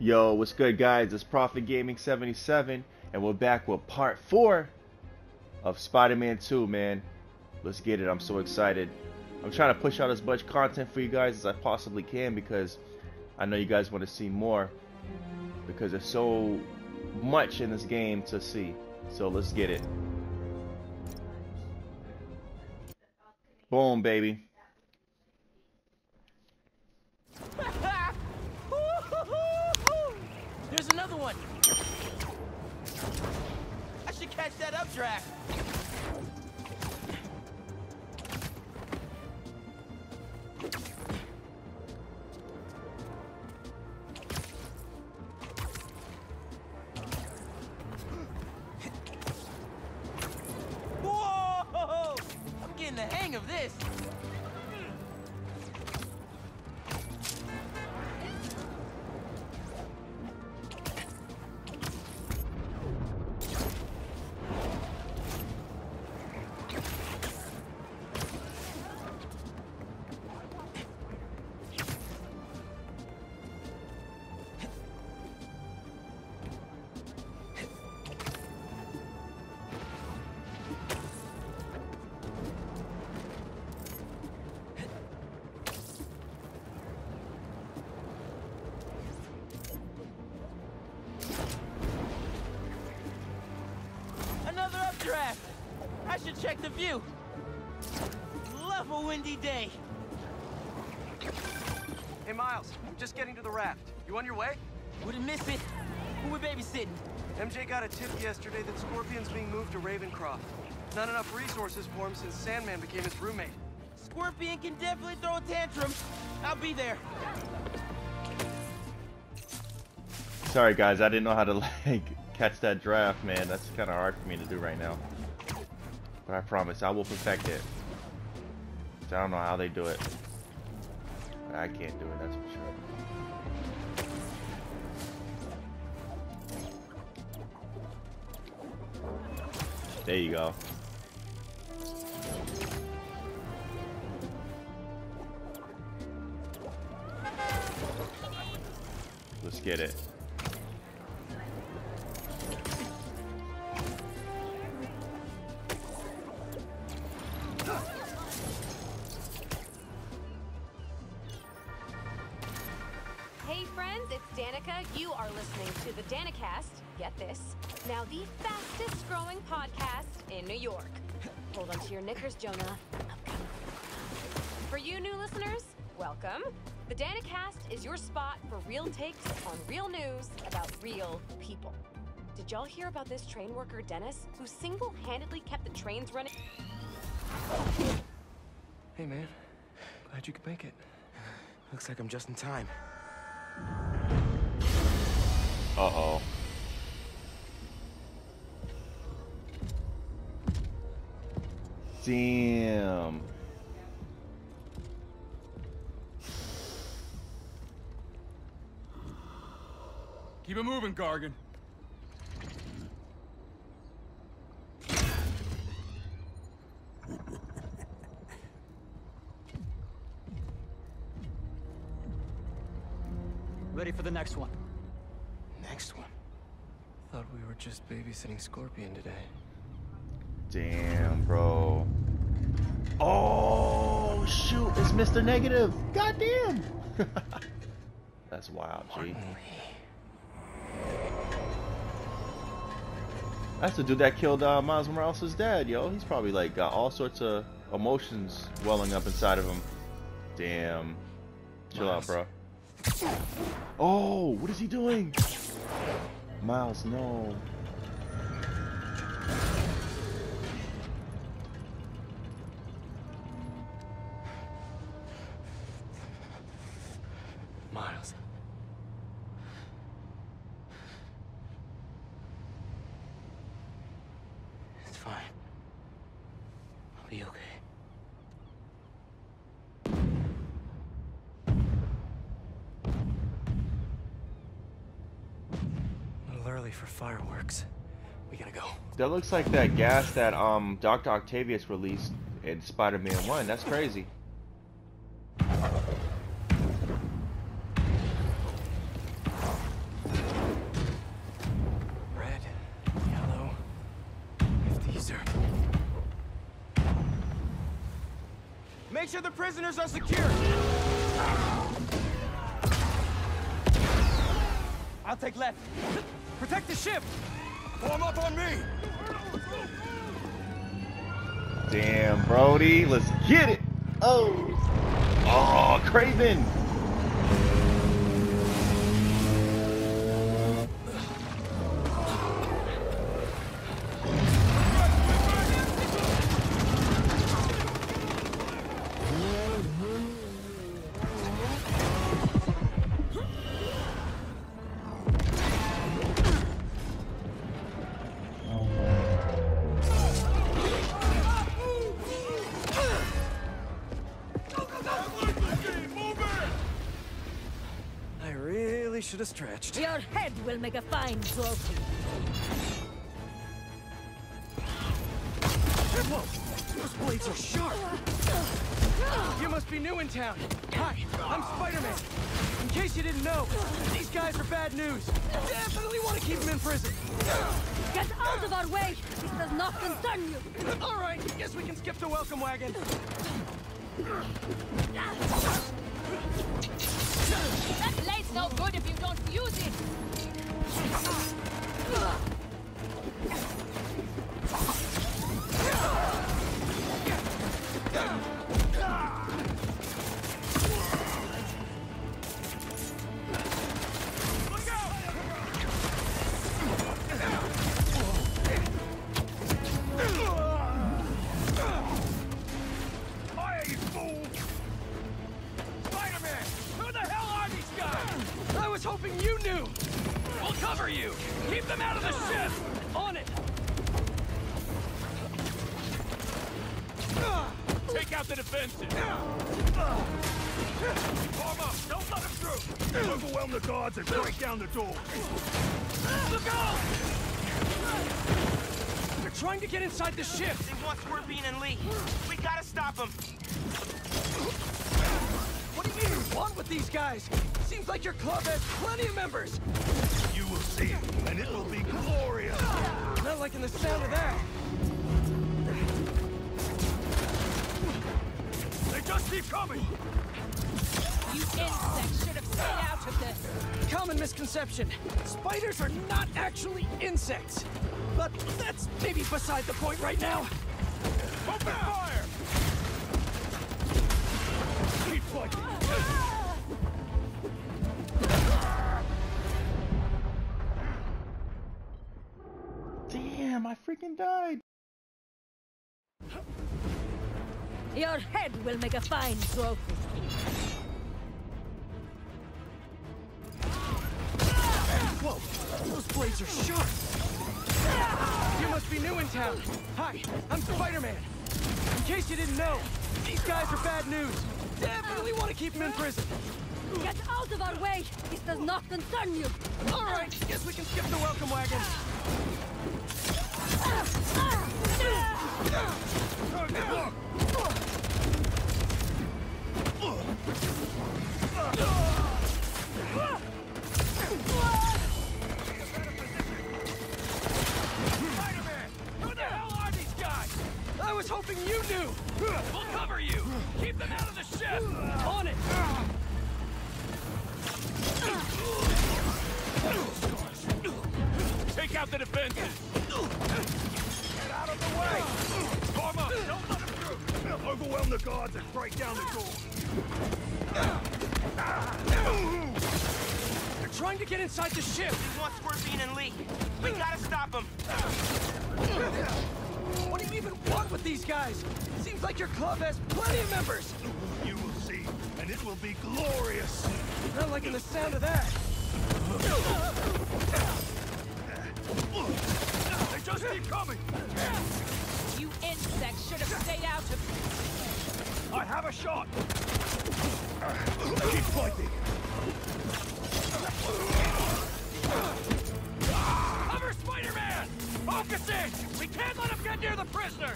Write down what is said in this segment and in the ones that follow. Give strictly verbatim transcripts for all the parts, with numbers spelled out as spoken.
Yo, what's good, guys? It's Prophet Gaming seventy-seven, and we're back with part four of Spider-Man two, man. Let's get it. I'm so excited. I'm trying to push out as much content for you guys as I possibly can because I know you guys want to see more because there's so much in this game to see. So let's get it. Boom, baby. There's another one. I should catch that updraft. Whoa! I'm getting the hang of this. Draft. I should check the view. Love a windy day. Hey Miles, I'm just getting to the raft. You on your way? Wouldn't miss it. Who we babysitting? M J got a tip yesterday that Scorpion's being moved to Ravencroft. Not enough resources for him since Sandman became his roommate. Scorpion can definitely throw a tantrum. I'll be there. Sorry guys, I didn't know how to like catch that draft, man. That's kind of hard for me to do right now. But I promise I will perfect it. So I don't know how they do it. But I can't do it, that's for sure. There you go. Let's get it. Hey friends, it's Danica. You are listening to the Danicast. Get this. Now the fastest growing podcast in New York. Hold on to your knickers, Jonah. For you new listeners, welcome. The Danicast is your spot for real takes on real news about real people. Did y'all hear about this train worker, Dennis, who single-handedly kept the trains running? Hey man, glad you could make it. Looks like I'm just in time. Uh-oh. Damn. Keep it moving, Gargan. Ready for the next one. Next one. Thought we were just babysitting Scorpion today. Damn, bro. Oh, shoot. It's Mister Negative. Goddamn. That's wild, G. That's the dude that killed uh, Miles Morales' dad, yo. He's probably like got all sorts of emotions welling up inside of him. Damn. Chill Miles. out, bro. Oh, what is he doing? Miles, no. Miles. It's fine. I'll be okay. A little early for fireworks. We gotta go. That looks like that gas that um Doctor Octavius released in Spider-Man one. That's crazy. Make sure the prisoners are secure. I'll take left. Protect the ship. Form up on me. Damn, Brody. Let's get it. Oh. Oh, Craven. Should have stretched. Your head will make a fine trophy. Whoa! Those blades are sharp! You must be new in town. Hi, I'm Spider-Man. In case you didn't know, these guys are bad news. Definitely want to keep them in prison. Get out of our way! This does not concern you! All right, guess we can skip the welcome wagon. That blade's no good if you don't use it! Hoping you knew! We'll cover you! Keep them out of the ship! On it! Take out the defenses. Form up. Don't let them through. Overwhelm the guards and break down the door. Look out! They're trying to get inside the ship! They want Scorpion and Lee. We gotta stop them. What do you even want with these guys? Seems like your club has plenty of members. You will see, and it will be glorious. Not liking the sound of that. They just keep coming. You insects should have stayed out of this. Common misconception. Spiders are not actually insects. But that's maybe beside the point right now. Open fire! Keep fighting. Damn, I freaking died. Your head will make a fine trophy. Whoa! Those blades are sharp! You must be new in town. Hi, I'm Spider-Man. In case you didn't know, these guys are bad news. Definitely want to keep them in prison. Get out of our way! This does not concern you! All right, guess we can skip the welcome wagon. Spider-Man! Who the hell are these guys? I was hoping you knew. We'll cover you. Keep them out of the ship. On it. Take out the defenses. Get out of the way. Form up. Don't let them through. Overwhelm the guards and break down the door. They're trying to get inside the ship. They want Scorpion and Lee. We gotta stop them. What do you even want with these guys? Seems like your club has plenty of members. You will see, and it will be glorious. Not liking the sound of that. They just keep coming. You insects should have stayed out of I have a shot. Keep fighting. Cover Spider-Man! Focusing! We can't let him get near the prisoners!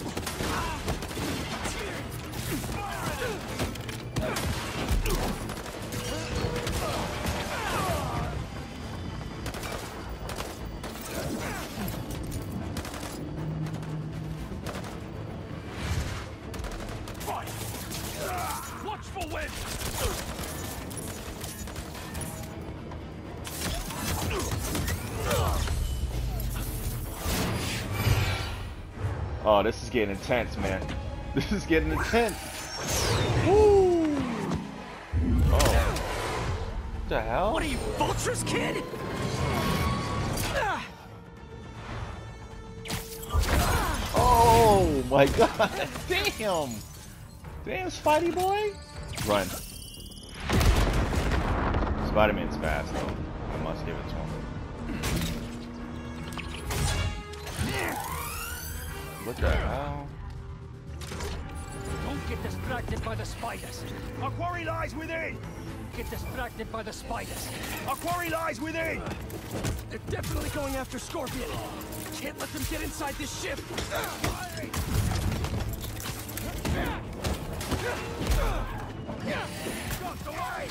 Watchful wind! Oh, this is getting intense, man. This is getting intense. Woo! Oh. What the hell? What are you, Vultures, kid? Oh my god! Damn! Damn, Spidey boy! Run. Spider-Man's fast, though. I must give it to him. What the hell? Don't get distracted by the spiders. Our quarry lies within! Get distracted by the spiders. Our quarry lies within! They're definitely going after Scorpion. Can't let them get inside this ship. Shots away!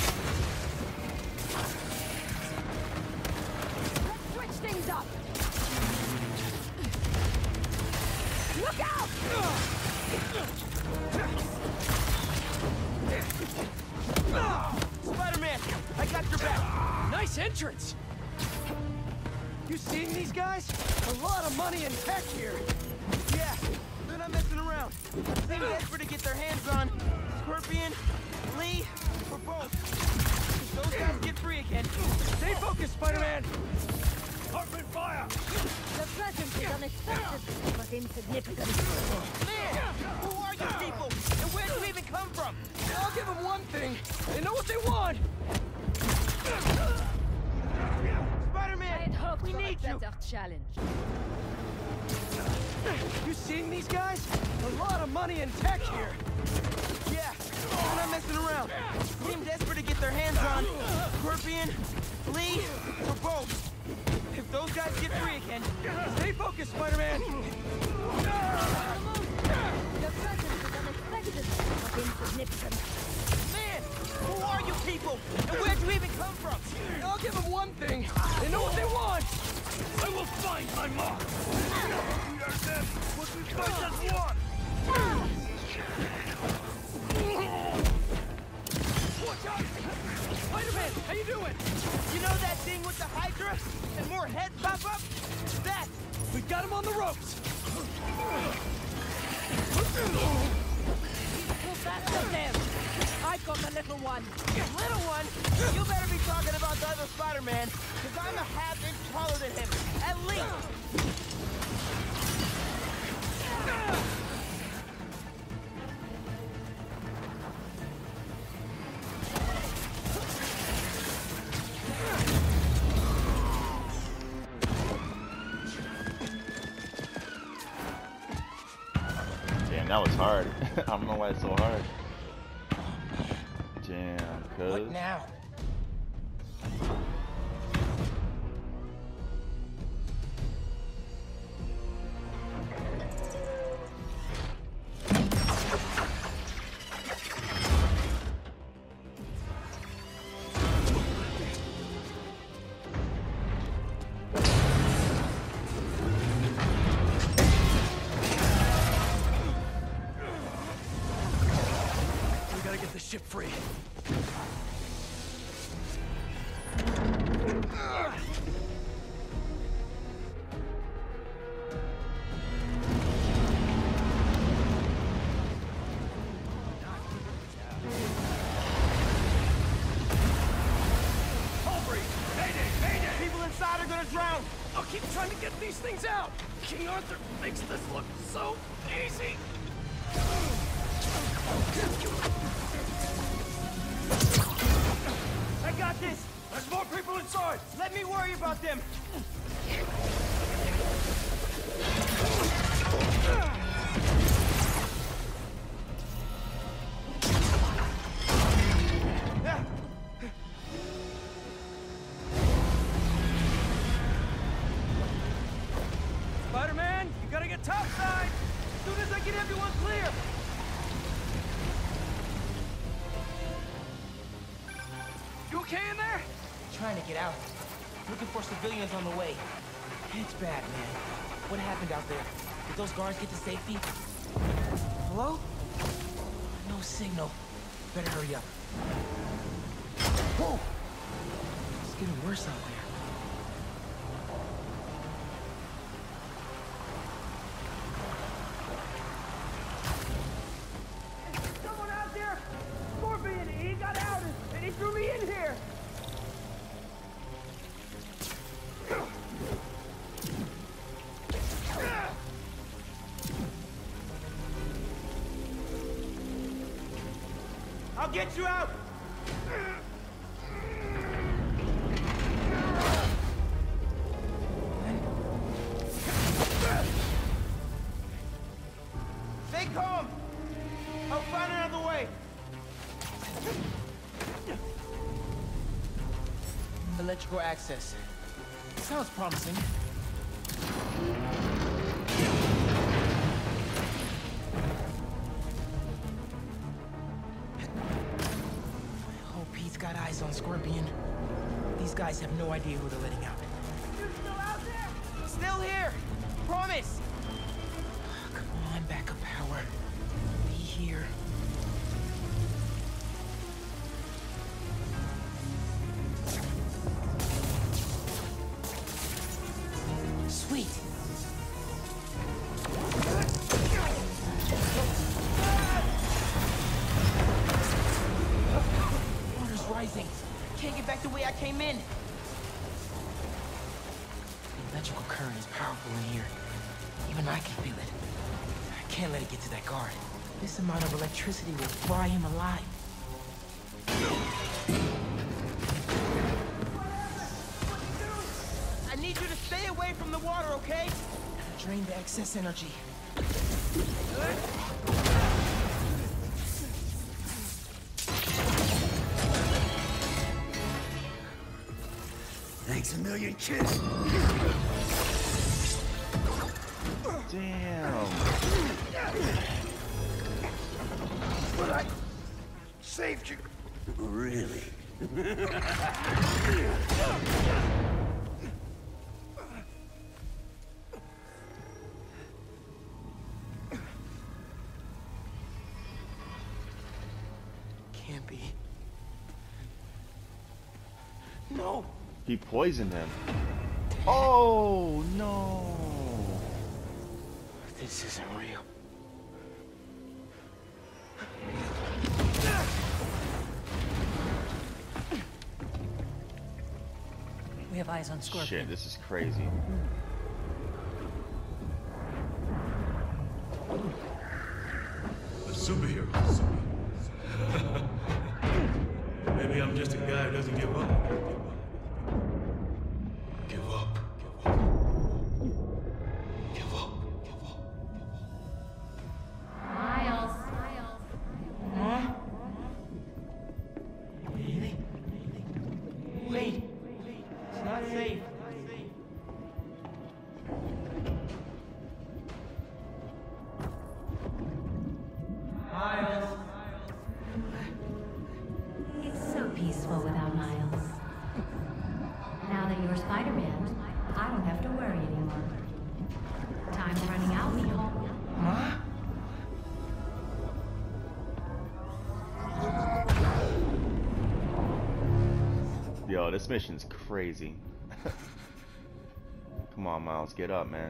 Switch things up. Look out! Spider-Man, I got your back. Nice entrance. You seeing these guys? A lot of money and tech here. Yeah, they're not messing around. They're desperate to get their hands on Scorpion, Lee, or both. If those guys get free again. Stay focused, Spider-Man. Open fire! The presence is unexpected, but insignificant. Man, who are you people? And where do you even come from? I'll give them one thing. They know what they want. Spider-Man, I'd hoped we for need a you. better challenge. You seeing these guys? A lot of money and tech here. Yeah, they're not messing around. Seem desperate to get their hands on Scorpion, Lee, or both. If those guys get free again. Stay focused, Spider-Man. The presence is unexpected, but insignificant. Man, who are you people? And where'd you even come from? I'll give them one thing. They know what they want. I will find my mark! We are them! What we fight as one! Watch out! Spider-Man, how you doing? You know that thing with the Hydra? And more heads pop up? That! We got him on the ropes. Move faster, them. I've got the little one. Little one? You better be talking about the other Spider-Man, because I'm a half inch taller than him. At least! Damn, that was hard. I don't know why it's so hard. Damn, cuz. What now? We gotta get the ship free. People inside are gonna drown! I'll keep trying to get these things out. King Arthur makes this look so easy. I got this! There's more people inside! Let me worry about them! Spider-Man, you gotta get topside. As soon as I get everyone clear! You okay in there? Trying to get out. Looking for civilians on the way. It's bad, man. What happened out there? Did those guards get to safety? Hello? No signal. Better hurry up. Whoa! It's getting worse out there. Someone out there! Scorpion! He got out and he threw me in here! I'll get you out! Stay calm! I'll find another way! Electrical access. Sounds promising. I hope he's got eyes on Scorpion. These guys have no idea who they're letting out. You still out there? Still here! Promise! Come on, backup power. Be here. Sweet. Water's rising. Can't get back the way I came in. The electrical current is powerful in here. Even I can feel it. I can't let it get to that guard. This amount of electricity will fry him alive. I need you to stay away from the water, okay? Drain the excess energy. Thanks a million, kid. Damn. But I saved you. Really? Can't be. No. He poisoned him. Oh no. This isn't real. We have eyes on Scorpion. Shit, this is crazy. A superhero. Maybe I'm just a guy who doesn't give up. Give up. Give up. Give up. Miles. Huh? Really? Wait. It's not safe. Miles. It's so peaceful without Miles. Now that you're Spider-Man, I don't have to worry anymore. Time's running out, Neil. Ma? Yo, this mission's crazy. Come on, Miles, get up, man.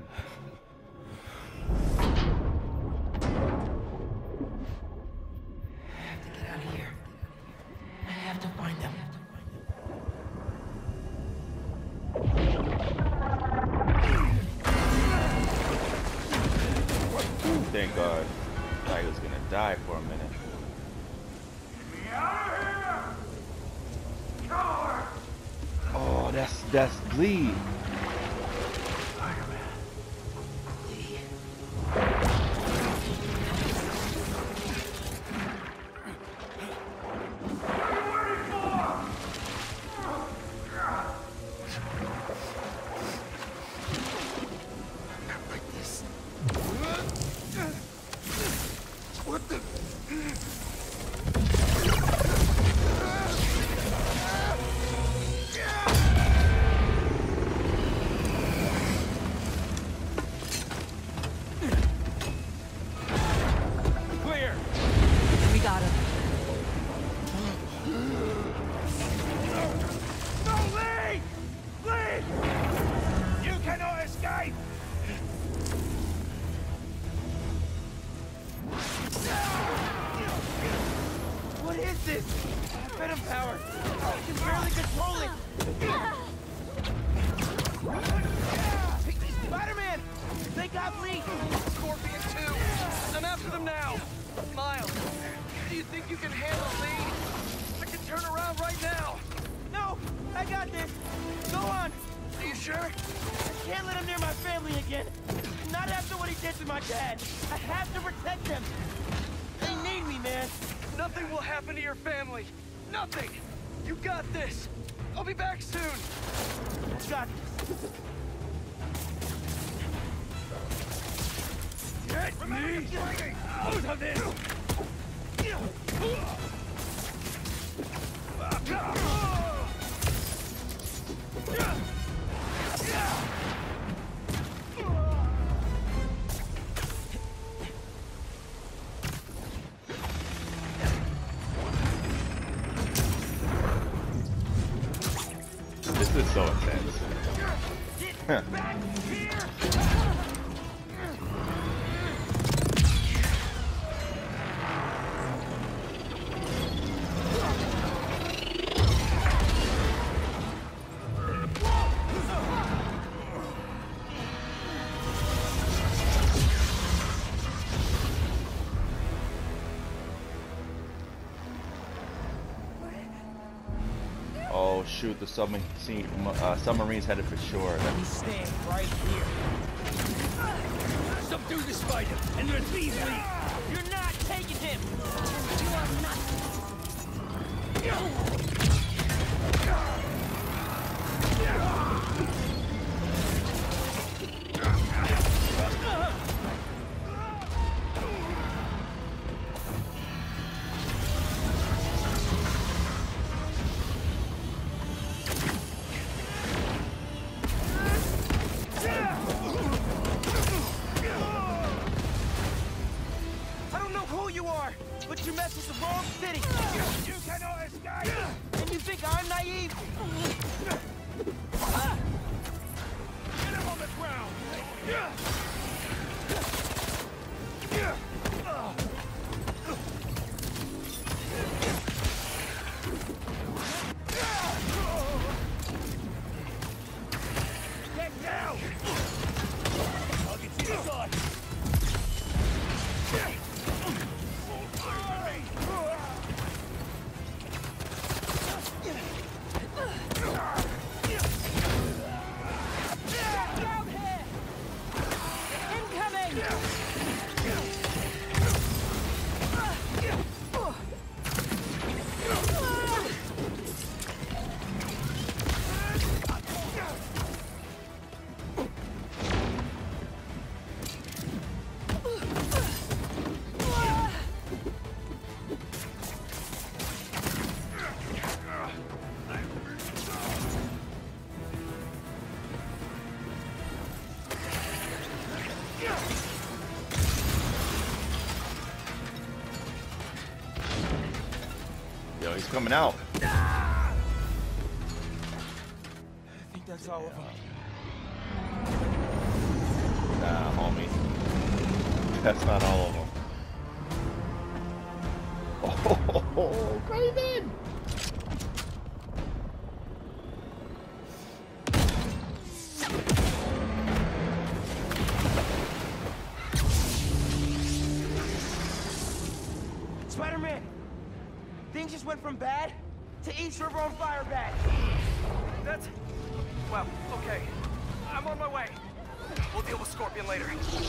I have to get out of here. I have to find them. Thank God. I thought he was gonna die for a minute. Oh, that's that's Lee. What the? Clear! We got him. this? Venom power. I can barely control it. Spider-Man! They got Lee! Scorpion two! I'm after them now! Miles, do you think you can handle Lee? I can turn around right now! No! I got this! Go on! Are you sure? I can't let him near my family again! Not after what he did to my dad! I have to protect them! They need me, man! Nothing will happen to your family! Nothing! You got this! I'll be back soon! Got this! Get me out of this! This is so intense. Get back here! Oh shoot, the submarine, uh, submarine's headed for shore. He's staying right here. Subdue the spider and retrieve Lee! You're not taking him! You are not! I don't know who you are, but you messed with the wrong city! You cannot escape! And you think I'm naive? Get him on the ground! Get down! I'll get you inside! Yo, he's coming out. I think that's all of them. Nah, homie. That's not all of them. Oh, Craven! Spider-Man! Things just went from bad to East River on fire bad. That's... well, okay. I'm on my way. We'll deal with Scorpion later.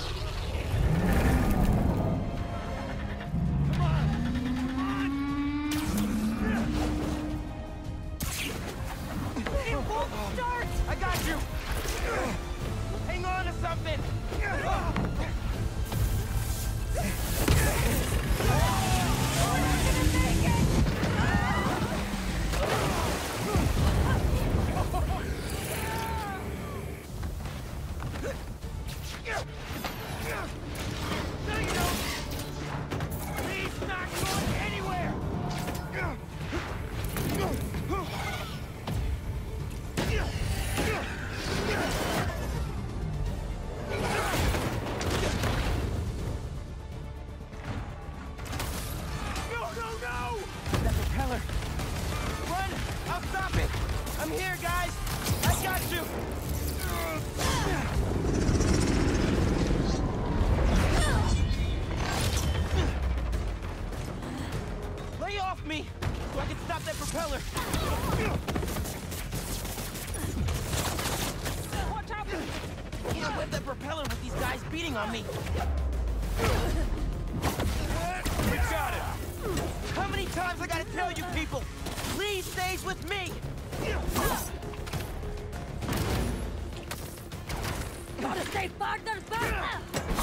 It won't start! I got you! Hang on to something! I'm here, guys! I got you! Lay off me, so I can stop that propeller! Watch out! Can't whip that propeller with these guys beating on me! We got it! How many times I gotta tell you people? Lee stays with me! Gotta stay farther back!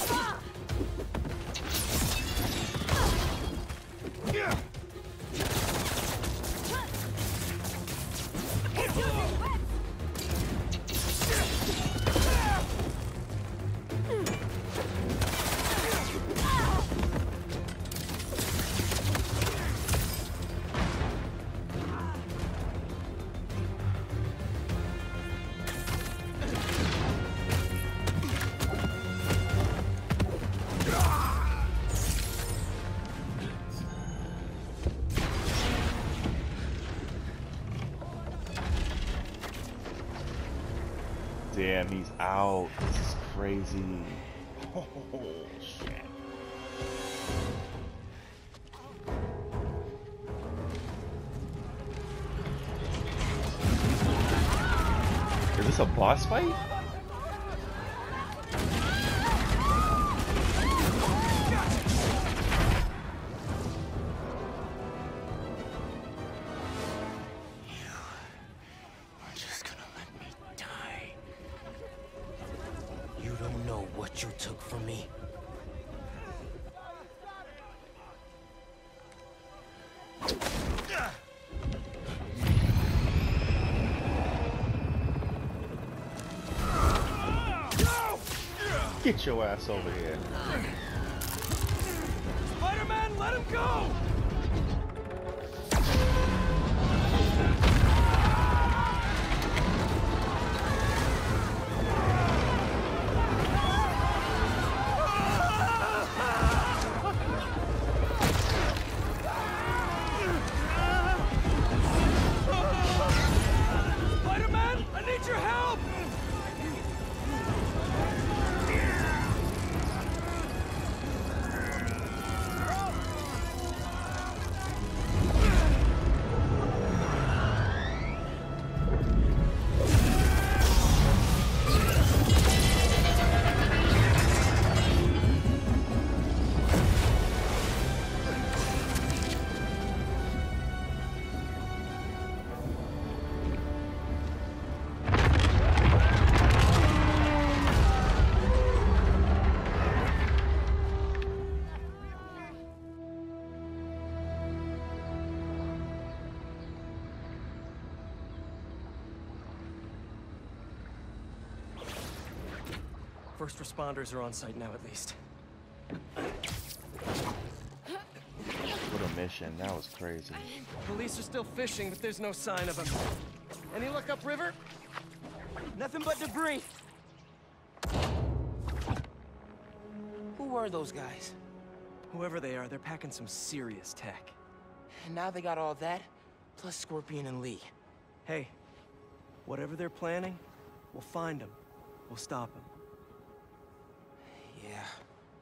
Damn, he's out. This is crazy. Oh, shit. Is this a boss fight? You took from me. Get your ass over here. Spider-Man, let him go! First responders are on site now, at least. What a mission. That was crazy. Police are still fishing, but there's no sign of them. Any luck upriver? Nothing but debris. Who were those guys? Whoever they are, they're packing some serious tech. And now they got all that, plus Scorpion and Lee. Hey, whatever they're planning, we'll find them. We'll stop them. Yeah.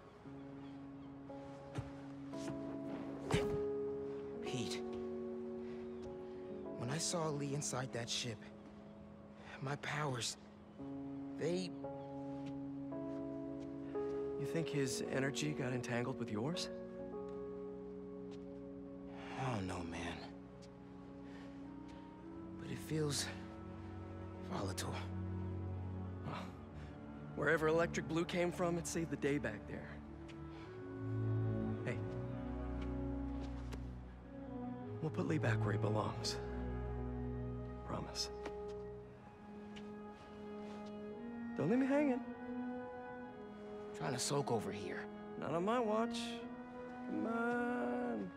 Pete. When I saw Lee inside that ship, my powers, they... You think his energy got entangled with yours? I don't know, man. But it feels... volatile. Wherever Electric Blue came from, it saved the day back there. Hey. We'll put Lee back where he belongs. Promise. Don't leave me hanging. Trying to soak over here. Not on my watch. Come on.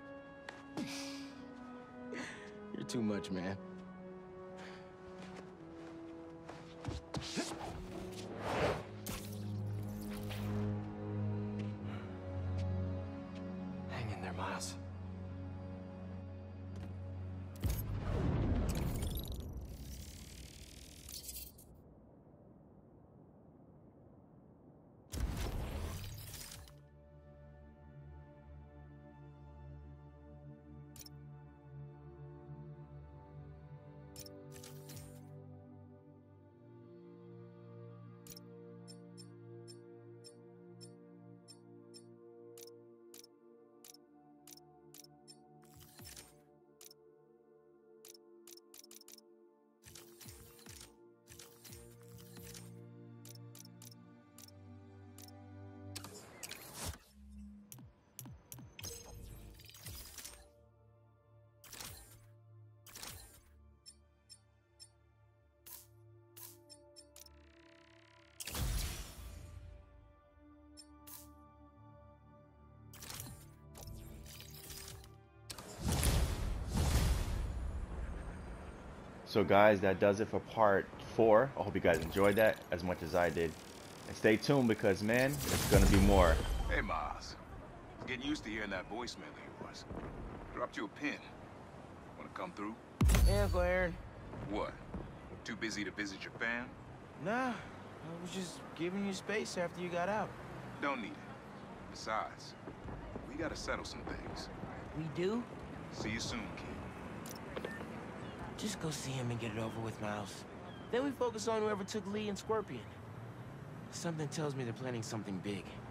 You're too much, man. Hang in there, Miles. So guys, that does it for part four. I hope you guys enjoyed that as much as I did. And stay tuned because, man, there's gonna be more. Hey, Miles. Getting used to hearing that voicemail of yours. Dropped you a pin. Wanna come through? Hey, Uncle Aaron. What? Too busy to visit your fam? Nah, I was just giving you space after you got out. Don't need it. Besides, we gotta settle some things. We do? See you soon, kid. Just go see him and get it over with, Miles. Then we focus on whoever took Lee and Scorpion. Something tells me they're planning something big.